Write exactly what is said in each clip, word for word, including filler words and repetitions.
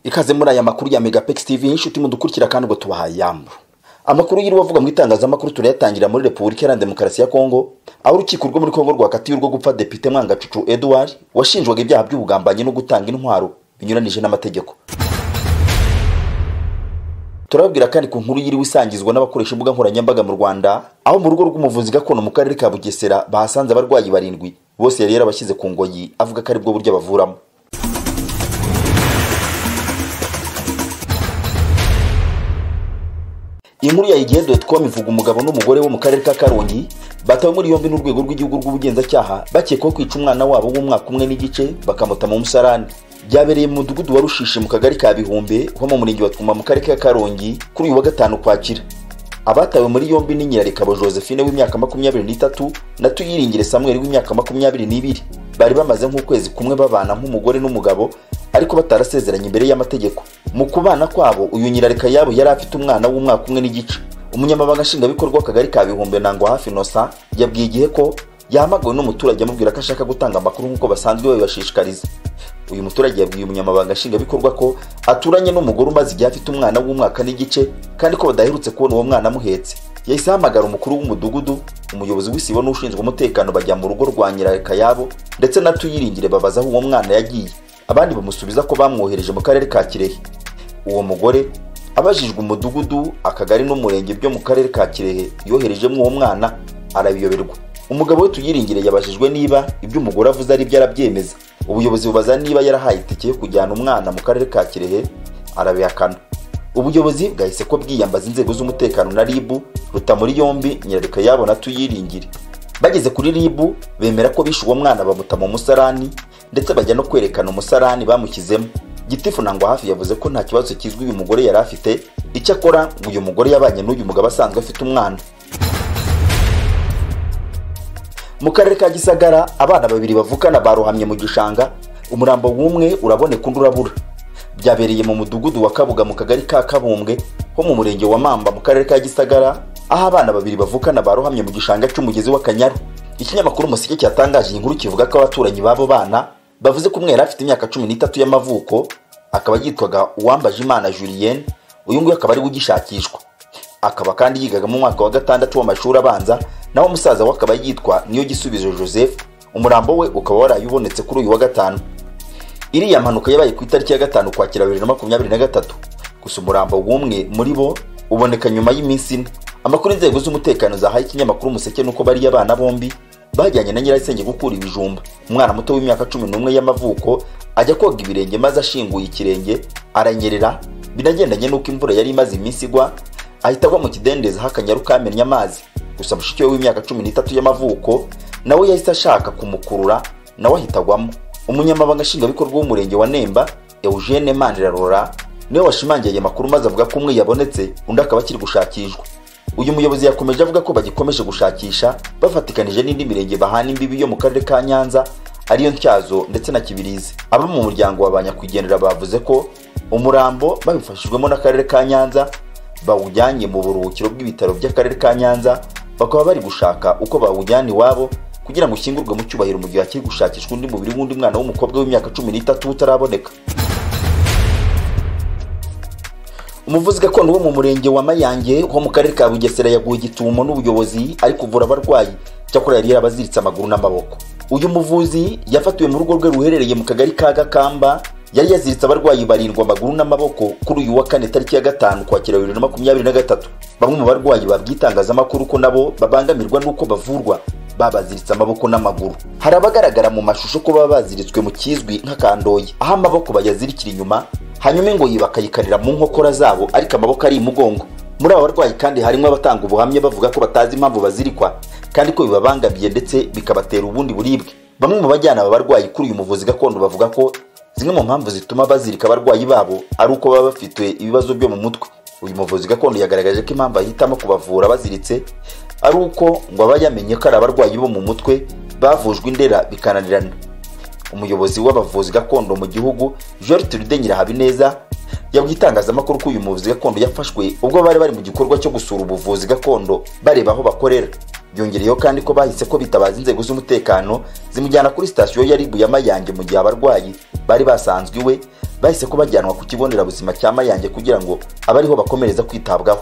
Ikaze muri aya makuru ya Megapex T V inshuti mudukurikira kandi ngo tubahaye yambu. Amakuru yiri bavuga mu itangazamakuru turayatangira muri Republika Iharanira Demokarasi ya Kongo, aho urukiko rwo muri Kongo rwakatiye urwo gupfa Depite Mwangacucu Edouard washinjwaga ibyaha by'ubugambanyi no gutanga intwaro binyuranije n'amategeko. Turabwira kandi ku nkuru yiri wisangizwa n'abakoresha imbuga nkoranyambaga mu Rwanda, aho mu rugo rw'umuvuzi gakondo mu karere ka Bugesera bahasanze abarwayi barindwi bose yari yarabashyize ku ngoyi avuga ko ari bwo buryo bavuramo. Inkuru ya igihe dot com ivuga umugabo n'umugore wo mu karere ka Karongi batawe muri yombi n'urwego rw'igihugu rw'ubugenzacyaha bakekwaho kwica umwana wabo w'umwaka umwe n'igice bakamuta mu musarani. Byabereye mu mudugudu wa Rushishi mu kagari ka Bihumbe ho mu murenge wa Twuma mu karere ka Karongi kuri uyu wa gatanu Kwakira. Abatawe muri yombi ni Nyirarekabo Josephine w'imyaka makumyabiri n'itatu na Tuyiringire Samuel w'imyaka makumyabiri n'ibiri. Bari bamaze nk'ukwezi kumwe babana nk'umugore n'umugabo ariko batarasezeranye imbere y'amategeko. Mu kubana kwabo uyu Nyirareka yabo yari afite umwana w'umwaka umwe n'igice. Umunyamabanga nshingwabikorwa w'akagari ka Bihumbe Nangwa hafi Innocent yabwiye igihe ko yahamagawe n'umuturage amubwira ko ashaka gutanga amakuru nk'uko basanzwe babibashishikariza. Uyu muturage yabwiye umunyamabanga nshingwabikorwa ko aturanye n'umugore umaze igihe afite umwana w'umwaka n'igice kandi ko badaherutse kubona uwo mwana amuhetse. Yahise ahamagara umukuru w'umudugudu, umuyobozi w'isibo n'ushinzwe umutekano bajya mu rugo rwa Nyirareka yabo ndetse na Tuyiringire babaza aho uwo mwana yagiye. Abandi bamusubiza ko bamwohereje mu karere ka Kirehe. Uwo mugore abajijwe umudugudu, akagari n'umurenge byo mu karere ka Kirehe yoherejemo uwo mwana arabiyoberwa. Umugabo we Tuyiringire yabajijwe niba ibyo umugore avuze ari byo arabyemeza. Ubuyobozi bubaza niba yarahaye itike yo kujyana umwana mu karere ka Kirehe arabihakana. Ubuyobozi bwahise ko bwiyambaza inzego z'umutekano na R I B ruta muri yombi Nyirareka yabo na Tuyiringire. Bageze kuri R I B bemera ko bishe uwo mwana bamuta mu musarani ndetse bajya no kwerekana umusarani bamushyizemo. Gitifu Nangwa hafi yavuze ko nta kibazo kizwi uyu mugore yari afite, icyo akora ngo uyu mugore yabanye n'uyu mugabo asanzwe afite umwana. Mu karere ka Gisagara abana babiri bavukana barohamye mu gishanga, umurambo w'umwe uraboneka undi urabura. Byabereye mu mudugudu wa Kabuga mu kagari ka Kabumbwe ho mu murenge wa Mamba mu karere ka Gisagara, aho abana babiri bavukana barohamye mu gishanga cy'umugezi wa Kanyaru. Ikinyamakuru Umuseke cyatangaje inkuru kivuga ko abaturanyi babo bana bavuze ko umwe yari afite imyaka cumi n'itatu y'amavuko, akaba yitwaga Uwambajimana Julienne, uyu nguyu akaba ari ugishakishwa. Akaba kandi yigaga mu mwaka wa gatandatu w'amashuri abanza, naho umusaza we akaba yitwa Niyo Gisubizo Joseph, umurambo we ukaba warayubonetse kuri uyu wa gatanu. Iriya mpanuka yabaye ku itariki ya gatanu Kwakira bibiri na makumyabiri na gatatu. Gusa umurambo w'umwe muri bo uboneka nyuma y'iminsi ine. Amakuru inzego z'umutekano zahaye ikinyamakuru Umuseke nuko bari abana bombi bajyanye na Nyirasenge gukura ibijumba. Umwana muto w'imyaka cumi n'umwe y'amavuko ajya koga ibirenge maze ashinguye ikirenge aranyerera, binagendanye nuko imvura yari imaze iminsi igwa ahita agwa mu kidendezi hakanyaru kamennye amazi. Gusa mushiki we w'imyaka cumi n'itatu y'amavuko nawe yahise ashaka kumukurura nawe ahitagwamo. Umunyamabanga nshingwabikorwa w'umurenge wa Nemba Eugene Manirarora niwe washimangiye amakuru maze avuga ko umwe yabonetse undi akaba akiri gushakishwa. Uyu muyobozi yakomeje avuga ko bagikomeje gushakisha bafatikanije n'indi mirenge bahana imbibi yo mu karere ka Nyanza ariyo Ntyazo ndetse na Kibirizi. Abo mu muryango w'abanyakwigendera bavuze ko umurambo babifashijwemo n'akarere ka Nyanza bawujyanye mu buruhukiro bw'ibitaro by'akarere ka Nyanza, bakaba bari gushaka uko bawujyana iwabo kugira ngo ushyingurwe mu cyubahiro mu gihe akiri gushakishwa undi mubiri w'undi mwana w'umukobwa w'imyaka cumi n'itatu utaraboneka. Umuvuzi gakondo wo mu murenge wa Mayange ho mu karere ka Bugesera yaguye gitumo n'ubuyobozi ari kuvura abarwayi cyakora yari yarabaziritse amaguru n'amaboko. Uyu muvuzi yafatiwe mu rugo rwe ruherereye mu kagari ka Gakamba, yari yaziritse abarwayi barindwa amaguru n'amaboko kuri uyu wa kane tariki ya gatanu Kwakira bibiri na makumyabiri na gatatu. Bamwe mu barwayi babwitangazamakuru ko nabo babangamirwa nuko bavurwa babaziritse amaboko n'amaguru. Hari abagaragara mu mashusho ko baba baziritswe mu kizwi nk'akandoyi, aho amaboko bayazirikira inyuma hanyuma ingoyi bakayikarira mu nkokora zabo ariko amaboko ari imugongo. Muri aba barwayi kandi harimo abatanga ubuhamya bavuga ko batazi impamvu bazirikwa kandi ko bibabangamiye ndetse bikabatera ubundi buribwe. Bamwe mu bajyana aba barwayi kuri uyu muvuzi gakondo bavuga ko zimwe mu mpamvu zituma bazirika abarwayi babo ari uko baba bafite ibibazo byo mu mutwe. Uyu muvuzi gakondo yagaragaje ko impamvu ahitamo kubavura baziritse ari uko ngo aba yamenye ko ari abarwayi bo mu mutwe bavujwe indera bikananirana. Umuyobozi w'abavuzi gakondo mu gihugu Gertrude Nyirahabineza yabwiye itangazamakuru ko uyu muvuzi gakondo yafashwe ubwo bari bari mu gikorwa cyo gusura ubuvuzi gakondo bareba aho bakorera. byongereyeho kandi ko bahise ko bitabaza inzego z'umutekano zimujyana kuri sitasiyo ya Ribu ya Mayange mu gihe abarwayi bari basanzwe iwe bahise ko bajyanwa ku kigo nderabuzima cya Mayange kugira ngo abariho bakomereza kwitabwaho.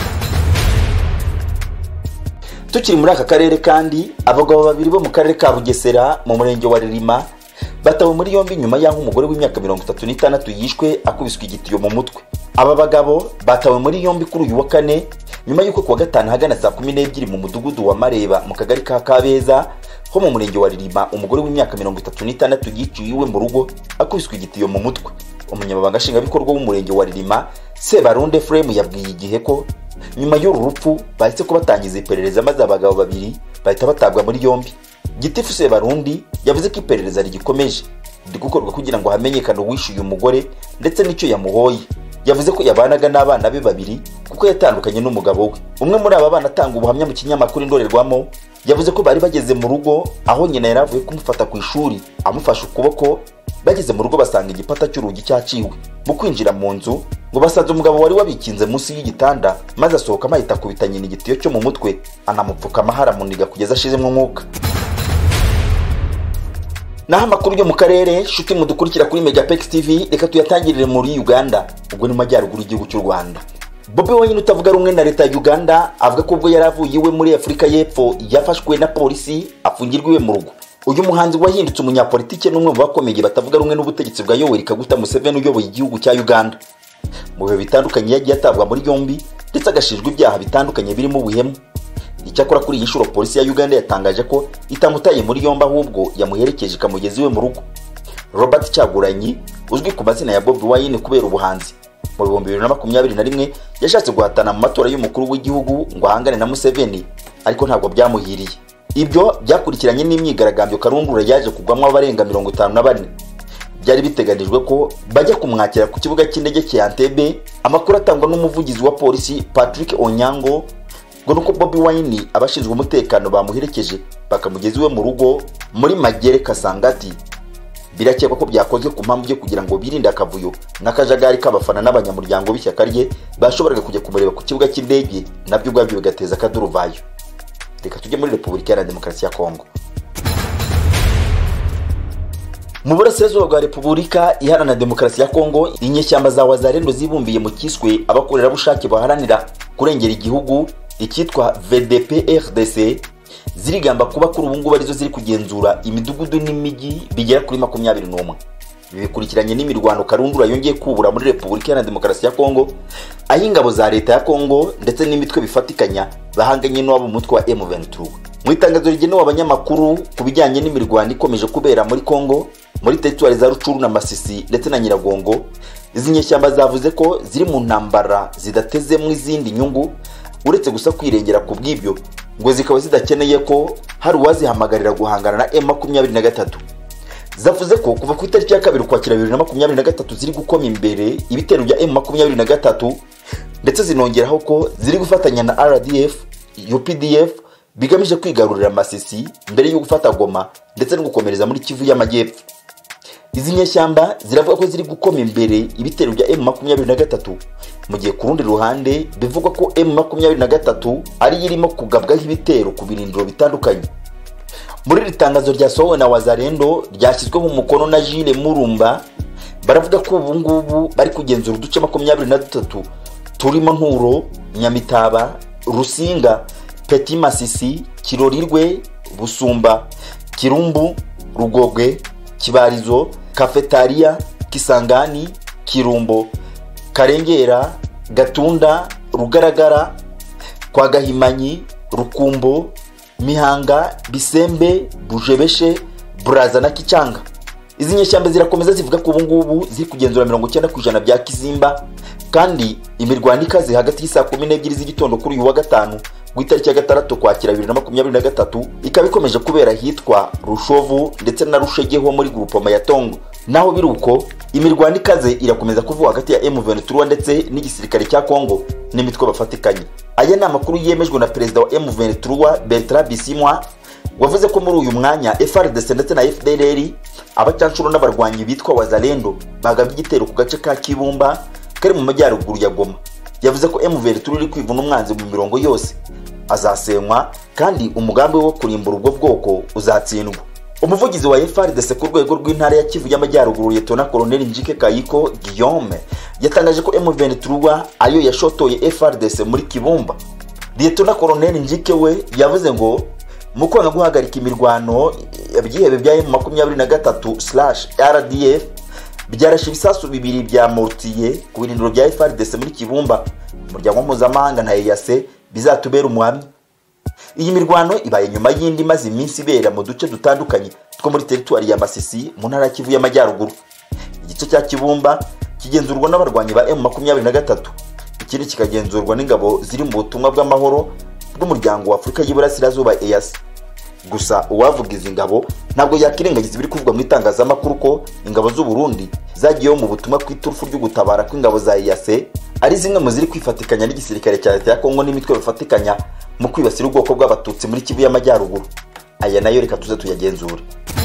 Tukiri muri aka karere kandi abagabo babiri bo mu karere ka Bugesera mu murenge wa Ririma batawe muri yombi nyuma y'aho umugore w'imyaka mirongo itatu n'itandatu yishwe akubiswe igitiyo mu mutwe. Aba bagabo batawe muri yombi kuri uyu wa kane nyuma y'uko kuwa gatanu hagana saa kumi n'ebyiri mu mudugudu wa Mareba mu kagari ka Kabeza ho mu murenge wa Ririma umugore w'imyaka mirongo itatu n'itandatu yiciwe iwe mu rugo akubiswe igitiyo mu mutwe. Umunyamabanga nshingwabikorwa w'umurenge wa Ririma Sebarundi Frame yabwiye igihe ko nyuma y'uru rupfu bahise ko batangiza iperereza maze abagabo babiri bahita batabwa muri yombi. Gitifu Sebarundi yavuze ko iperereza rigikomeje ndi gukorwa kugira ngo hamenyekane uwishyuye umugore ndetse n'icyo yamuhoye. Yavuze ko yabanaga n'abana be babiri kuko yatandukanye n'umugabo we. Umwe muri aba bana atanga ubuhamya mu kinyamakuru Indorerwamo yavuze ko bari bageze mu rugo aho nyina yaravuye kumufata ku ishuri amufasha ukuboko. Bageze mu rugo basanga igipata cy'urugi cyaciwe. Mu kwinjira mu nzu ngo basanze umugabo wari wabikinze munsi y'igitanda maze asohoka amahita kubita nyina igitiyo cyo mu mutwe anamupfuka amahara muniga kugeza ashizemo umwuka. Naho amakuru yo mu karere shuti mudukurikira kuri Megapex T V reka tuyatangirire muri Uganda ubwo ni majyaruguru y'igihugu cy'u Rwanda. Bobi Wine utavuga rumwe na leta ya Uganda avuga ko ubwo yaravuye iwe muri Afurika y'Epfo yafashwe na polisi afungirwa iwe mu rugo. Uyu muhanzi wahindutse umunyapolitike n'umwe mu bakomeye batavuga rumwe n'ubutegetsi bwa Yoweri Kaguta Museveni uyoboye igihugu cya Uganda. Mu bihe bitandukanye yagiye atabwa muri yombi ndetse agashijwe ibyaha bitandukanye birimo ubuhemu. Icyakora kuri iyi nshuro polisi ya Uganda yatangaje ko itamutaye muri yombi ahubwo yamuherekeje ikamugeza iwe mu rugo. Robert Kyagulanyi uzwi ku mazina ya Bobi Wine kubera ubuhanzi mu bihumbi bibiri na makumyabiri na rimwe yashatse guhatana mu matora y'umukuru w'igihugu ngo ahangane na Museveni ariko ntabwo byamuhiriye. Ibyo byakurikiranye n'imyigaragambyo karundura yaje kugwamo abarenga mirongo itanu na bane. Byari biteganijwe ko bajya kumwakira ku kibuga cy'indege cya Entebbe. Amakuru atangwa n'umuvugizi wa polisi Patrick Onyango ngo nuko Bobi Wine abashinzwe umutekano bamuherekeje bakamugeza iwe mu rugo muri Magere Kasangati. Birakekwa ko byakozwe ku mpamvu yo kugira ngo birinde akavuyo n'akajagari k'abafana n'abanyamuryango b'ishyaka rye bashoboraga kujya kumureba ku kibuga cy'indege nabyo ubwabyo bigateza akaduruvayo. Reka tujye muri Repubulika ya Demokarasi ya Kongo. Mu burasirazuba bwa Repubulika Iharanira Demokarasi ya Kongo inyeshyamba za Wazalendo zibumbiye mu kiswe abakorera bushake baharanira kurengera igihugu icyitwa V D P R D C zirigamba kuba kuri ubu ngubu arizo ziri kugenzura imidugudu n'imijyi bigera kuri makumyabiri n'umwe. Ibi bikurikiranye n'imirwano karundura yongeye kubura muri Repubulika ya Demokarasi ya Kongo aho ingabo za leta ya Kongo ndetse n'imitwe bifatikanya bahanganye n'abo mutwe wa M vingt-trois. Mu itangazo rigenewe abanyamakuru ku bijyanye n'imirwano ikomeje kubera muri Kongo muri teritwari za Rucuru na Masisi ndetse na Nyiragongo, izi nyeshyamba zavuze ko ziri mu ntambara zidateze mu izindi nyungu uretse gusa kwirengera ku bw'ibyo ngo zikaba zidakeneye ko hari uwazihamagarira guhangana na M makumyabiri na gatatu. Zavuze ko kuva ku itariki ya kabiri ukwakira bibiri na makumyabiri na gatatu ziri gukoma imbere ibitero bya M makumyabiri na gatatu ndetse zinongeraho ko ziri gufatanya na R D F, U P D F bigamije kwigarurira Masisi mbere yo gufata Goma ndetse no gukomereza muri Kivu y'Amajyepfo. Izi nyeshyamba ziravuga ko ziri gukoma imbere ibitero bya M makumyabiri na gatatu mu gihe ku rundi ruhande bivugwa ko M makumyabiri na gatatu ari irimo kugabwaho ibitero ku birindiro bitandukanye. Muri ritangazo ryasohowe na Wazalendo ryashyizweho umukono na Jules Murumba baravuga ko ubu ngubu bari kugenzura uduce makumyabiri na dutatu turimo Nturo, Nyamitaba, Rusinga, Petit Masisi, Kirorirwe, Busumba, Kirumbu, Rugogwe, Kibarizo, Kafetaria, Kisangani, Kirumbo, Karengera, Gatunda, Rugaragara, Kwa Gahimanyi, Rukumbo, Mihanga, Bisembe, Bujebeshe, Buraza na Kichanga. Izi nyeshyamba zirakomeza zivuga ko ubu ngubu ziri kugenzura mirongo icyenda ku ijana bya Kizimba kandi imirwano ikaze hagati y'isa kumi n'ebyiri z'igitondo kuri uyu wa gatanu w'itariki ya gatandatu kwakira bibiri na makumyabiri na gatatu ikaba ikomeje kubera hitwa Rushovu ndetse na Rushegeho muri grupoma ya Tongo. Naho biruko imirwano ikaze irakomeza kuvuga hagati ya M vingt-trois ndetse n'igisirikare cya Kongo n'imitwe bafatikanye. Aya ni amakuru yemejwe na perezida wa M vingt-trois Bertrand Bisimwa wavuze ko muri uyu mwanya F R D C ndetse na F D L R abacyanshuro n'abarwanyi bitwa Wazalendo bagabye igitero ku gace ka Kibumba kari mu majyaruguru ya Goma. Yavuze ko M vingt-trois iri kwivuna umwanzi mu mirongo yose azasenywa kandi umugambi wo kurimbura ubwo bwoko uzatsindwa. Umuvugizi wa F R D C ku rwego rw'intara ya Kivu y'Amajyaruguru Lieutenant Colonel Njike Kayiko Guillaume yatangaje ko M vingt-trois ayo yashotoye F R D C muri Kibumba. Lieutenant Colonel Njike we yavuze ngo mu kwanga guhagarika imirwano yabyihebe bya M makumyabiri na gatatu R D F byarashe ibisasu bibiri bya mortier ku birindiro bya F R D C muri Kibumba. Umuryango mpuzamahanga na E A C bizatubera umuhamya. Iyi mirwano ibaye nyuma y'indi maze iminsi ibera mu duce dutandukanye two muri territoire ya Masisi mu ntara ya Kivu y'Amajyaruguru. Igice cya Kibumba kigenzurwa n'abarwanyi ba M makumyabiri na gatatu, ikindi kikagenzurwa n'ingabo ziri mu butumwa bw'amahoro bw'umuryango wa Afurika y'Iburasirazuba E A C. Gusa uwavuga izi ngabo ntabwo yakirengagiza ibiri kuvugwa mu itangazamakuru ko ingabo z'u Burundi zagiyeho mu butumwa kw'iturufu ryo gutabara kw'ingabo za E A C ari zimwe mu ziri kwifatikanya n'igisirikare cya leta ya Kongo n'imitwe bafatikanya mu kwibasira ubwoko bw'abatutsi muri Kivu y'Amajyaruguru. Aya nayo reka tuze tuyagenzura.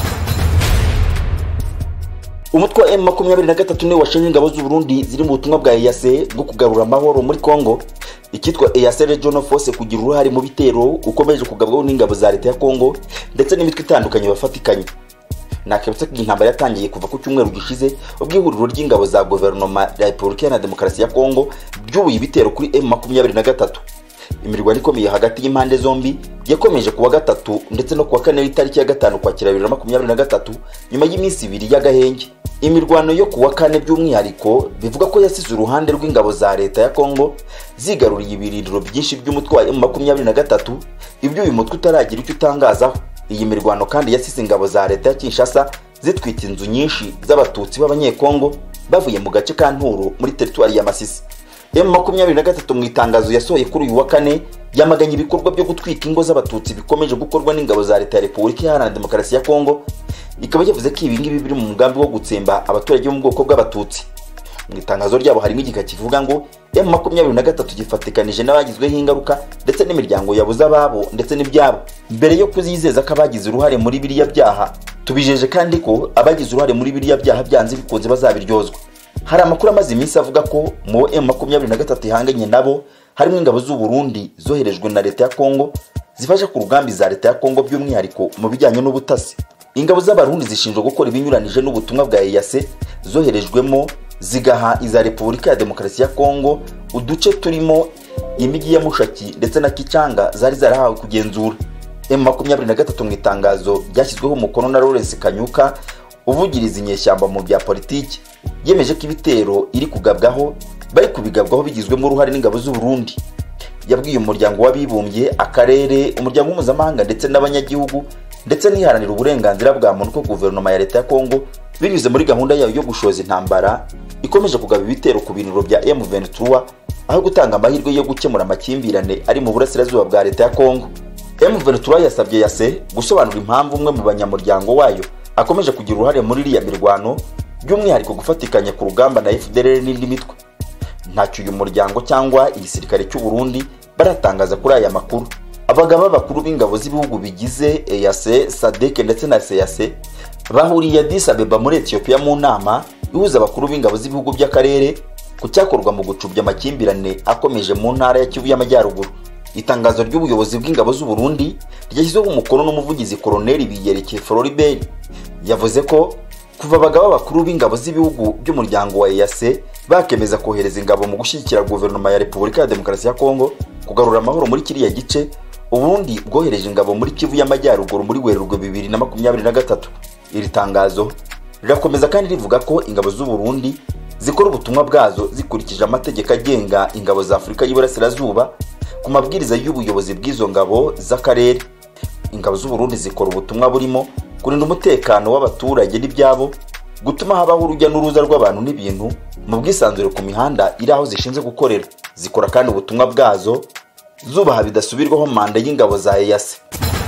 Umutwe wa M makumyabiri na gatatu niwe washinje ingabo z'u Burundi ziri mu butumwa bwa E A C bwo kugarura amahoro muri Kongo. Ikitwa E A C Regional Force kugira uruhare mu bitero ukomeje kugabwaho n'ingabo za leta ya Kongo ndetse n'imitwe itandukanye bafatikanye. Nakebutse ko intambara yatangiye kuva ku cyumweru gishize ubwihuriro ry'ingabo za guverinoma ya Repubulika ya Demokarasi ya Kongo byubuye ibitero kuri M makumyabiri na gatatu. Imirwano ikomeye hagati y'impande zombi yakomeje kuwa gatatu ndetse no kuwa kane itariki ya gatanu kwa bibiri na makumyabiri na gatatu nyuma y'iminsi ibiri y'agahenge. Imirwano yo kuwa kane by'umwihariko bivuga ko yasize uruhande rw'ingabo za leta ya Kongo zigaruriye ibirindiro byinshi by'umutwe wa M makumyabiri na gatatu, ibyo uyu mutwe utaragira icyo utangazaho. Iyi mirwano kandi yasize ingabo za leta ya Kinshasa zitwita inzu nyinshi z'abatutsi b'abanyekongo bavuye mu gace ka Nturo muri territoire ya Masisi. M makumyabiri na gatatu mu itangazo yasohoye kuri uyu wa kane yamaganye ibikorwa byo gutwika ingo z'abatutsi bikomeje gukorwa n'ingabo za leta ya Repubulika Iharanira Demokarasi ya Kongo, ikaba yavuze ko ibi ngibi biri mu mugambi wo gutsemba abaturage bo mu bwoko bw'abatutsi. Mu itangazo ryabo harimo igika kivuga ngo M makumyabiri na gatatu gifatikanije n'abagizweho ingaruka ndetse n'imiryango yabuze ababo ndetse n'ibyabo. Mbere yo kuzizeza ko abagize uruhare muri biriya byaha, tubijeje kandi ko abagize uruhare muri biriya byaha byanze bikunze bazabiryozwa. Hari amakuru amaze iminsi avuga ko mu M makumyabiri na gatatu ihanganye nabo harimo ingabo z'u Burundi zoherejwe na leta ya Kongo zifasha ku rugambi za leta ya Kongo by'umwihariko mu bijyanye n'ubutasi. Ingabo z'abarundi zishinzwe gukora ibinyuranije n'ubutumwa bwa E A C zoherejwemo zigaha iza Repubulika ya Demokarasi ya Kongo uduce turimo imijyi ya Mushaki ndetse na Kichanga zari zarahawe kugenzura. M makumyabiri na gatatu mu itangazo ryashyizweho umukono na Lawrence Kanyuka uvugiriza inyeshyamba mu bya politiki yemeje ko ibitero iri kugabwaho bari kubigabwaho bigizwemo uruhare n'ingabo z'u Burundi. Yabwiye umuryango w'abibumbye, akarere, umuryango mpuzamahanga ndetse n'abanyagihugu ndetse n'iharanira uburenganzira bwa muntu ko guverinoma ya leta ya Kongo binyuze muri gahunda yayo yo gushoza intambara ikomeje kugaba ibitero ku biniro bya M vingt-trois aho gutanga amahirwe yo gukemura amakimbirane ari mu burasirazuba bwa leta ya Kongo. M vingt-trois yasabye E A C gusobanura impamvu umwe mu banyamuryango wayo akomeje kugira uruhare muri iriya mirwano, by'umwihariko gufatikanya ku rugamba na F D L R n'indi mitwe. Ntacyo uyu muryango cyangwa igisirikare cy'u Burundi baratangaza kuri aya makuru. Abagaba bakuru b'ingabo z'ibihugu bigize E A C, S A D C ndetse na C E A C bahuriye Addis Abeba muri Ethiopia mu nama ihuza abakuru b'ingabo z'ibihugu by'akarere ku cyakorwa mu gucubya amakimbirane akomeje mu ntara ya Kivu y'Amajyaruguru. Itangazo ry'ubuyobozi bw'ingabo z'u Burundi ryashyizweho umukono n'umuvugizi Colonel Biyereke Floribert yavuze ko kuva abagaba bakuru b'ingabo z'ibihugu by'umuryango wa E A C bakemeza kohereza ingabo mu gushyigikira guverinoma ya Repubulika ya Demokarasi ya Kongo kugarura amahoro muri kiriya gice, Uburundi bwohereje ingabo muri Kivu y'Amajyaruguru muri Werurwe bibiri na makumyabiri na gatatu. Iri tangazo rirakomeza kandi rivuga ko ingabo z'u Burundi zikora ubutumwa bwazo zikurikije amategeko agenga ingabo za Afurika y'Iburasirazuba ku mabwiriza y'ubuyobozi bw'izo ngabo z'akarere. Ingabo z'u Burundi zikora ubutumwa burimo kurinda umutekano w'abaturage n'ibyabo, gutuma habaho urujya n'uruza rw'abantu n'ibintu mu bwisanzure ku mihanda iri aho zishinzwe gukorera. Zikora kandi ubutumwa bwazo zubaha bidasubirwaho manda y'ingabo za E A C.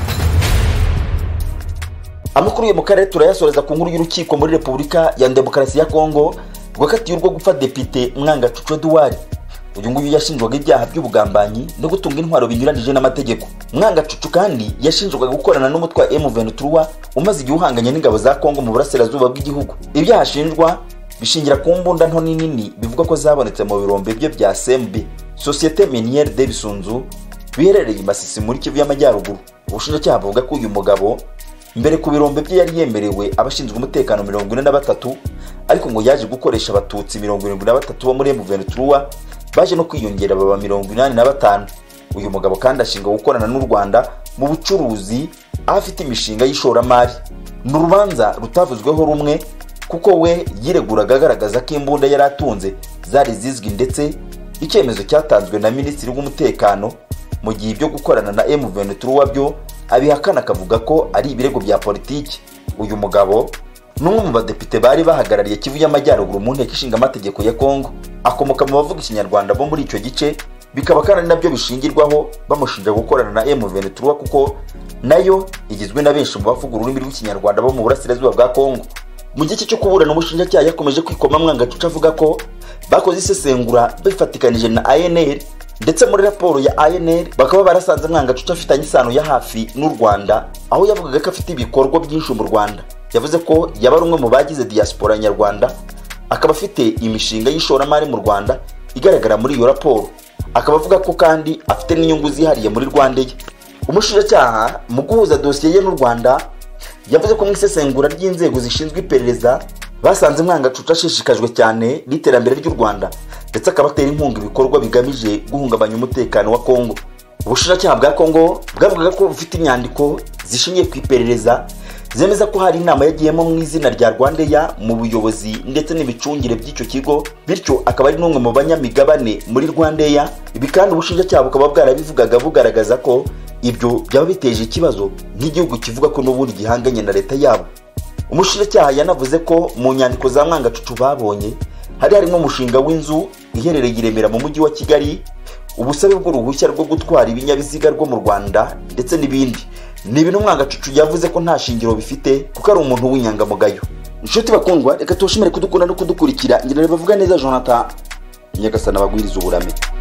Amakuru yo mu karere turayasoreza ku nkuru y'urukiko muri Repubulika ya Demokarasi ya Kongo rwakatiye urwo gupfa Depite Mwangacucu Edouard. Uyu nguyu yashinjwaga ibyaha by'ubugambanyi no gutunga intwaro binyuranije n'amategeko. Mwangacucu kandi yashinjwaga gukorana n'umutwe wa M vingt-trois umaze igihe uhanganye n'ingabo za Kongo mu burasirazuba bw'igihugu. Ibyaha ashinjwa bishingira ku mbunda nto nini bivuga ko zabonetse mu birombe bye bya S M B, Société Minière de Bisunzu, biherereye i Masisi muri Kivu y'Amajyaruguru. Ubushinjacyaha buvuga ko uyu mugabo mbere ku birombe bye yari yemerewe abashinzwe umutekano mirongo ine na batatu, ariko ngo yaje gukoresha abatutsi mirongo irindwi na batatu bo muri M vingt-trois baje no kwiyongera baba mirongo inani na batanu. Uyu mugabo kandi ashinga gukorana n'u Rwanda mu bucuruzi aho afite imishinga y'ishoramari. Ni urubanza rutavuzweho rumwe kuko we yireguraga agaragaza ko imbunda yari atunze zari zizwi, ndetse icyemezo cyatanzwe na Minisitiri w'Umutekano mu gihe ibyo gukorana na M vingt-trois byo abihakana, akavuga ko ari ibirego bya politiki. Uyu mugabo n'umwe mu badepite bari bahagarariye Kivu y'Amajyaruguru mu nteko ishinga amategeko ya Kongo, akomoka mu bavuga ikinyarwanda bo muri icyo gice, bikaba kandi nabyo bishingirwaho bamushinja gukorana na M vingt-trois kuko nayo igizwe na benshi mu bavuga ururimi rw'ikinyarwanda bo mu burasirazuba bwa Kongo. Mu gice cyo kuburana umushinjacyaha yakomeje kwikoma mwangacuca avuga ko bakoze isesengura bifatikanije na A N L, ndetse muri raporo ya A N L bakaba barasanze mwangacuca afitanye isano ya hafi n'u Rwanda, aho yavugaga ko afite ibikorwa byinshi mu Rwanda. Yavuze ko yaba ari umwe mu bagize diaspora nyarwanda, akaba afite imishinga y'ishoramari mu Rwanda igaragara muri iyo raporo. Akaba avuga ko kandi afite n'inyungu zihariye muri Rwanda ye. Umushinjacyaha mu guhuza dosiye ye n'u Rwanda yavuze ko mu isesengura ry'inzego zishinzwe iperereza basanze mwangacuca ashishikajwe cyane n'iterambere ry'u Rwanda, ndetse akabatera inkunga ibikorwa bigamije guhungabanya umutekano wa Kongo. Ubushinjacyaha bwa Kongo bwavugaga ko bufite inyandiko zishingiye ku iperereza zemeza ko hari inama yagiyemo mu izina rya Rwandeya mu buyobozi ndetse n'imicungire by'icyo kigo, bityo akaba ari n'umwe mu banyamigabane muri Rwandeya. Ibi kandi ubushinjacyaha bukaba bwarabivugaga bugaragaza ko ibyo byaba biteje ikibazo nk'igihugu kivuga ko n'ubundi gihanganye na leta yabo. Umushinjacyaha yanavuze ko mu nyandiko za mwangacucu babonye hari harimo umushinga w'inzu iherereye i Remera mu mujyi wa Kigali, ubusabe bw'uruhushya rwo gutwara ibinyabiziga rwo mu Rwanda ndetse n'ibindi. Ni ibintu mwangacucu yavuze ko nta shingiro bifite kuko ari umuntu w'inyangamugayo. Inshuti bakundwa, reka tuwushimire kudukunda no kudukurikira. Ngira bavuga neza Jonathan Nyagasana bagwiriza uburame.